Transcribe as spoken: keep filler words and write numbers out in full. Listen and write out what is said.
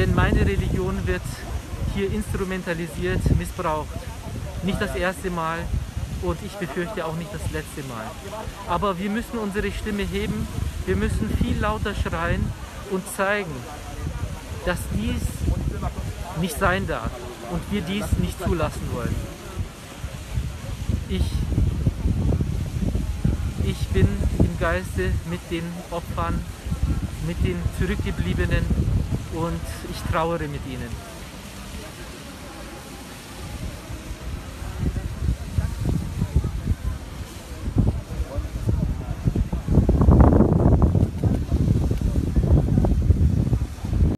denn meine Religion wird hier instrumentalisiert, missbraucht. Nicht das erste Mal und ich befürchte auch nicht das letzte Mal. Aber wir müssen unsere Stimme heben, wir müssen viel lauter schreien und zeigen, dass dies nicht sein darf und wir dies nicht zulassen wollen. Ich, ich bin im Geiste mit den Opfern, mit den Zurückgebliebenen und ich trauere mit ihnen.